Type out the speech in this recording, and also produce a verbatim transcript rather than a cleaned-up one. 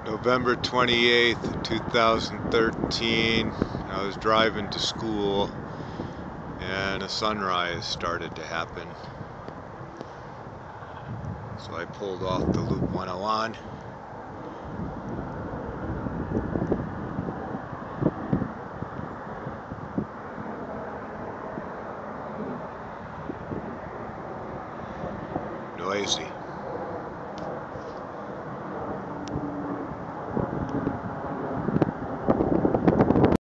November twenty-eighth, two thousand thirteen. I was driving to school and a sunrise started to happen. So I pulled off the Loop one oh one. Noisy.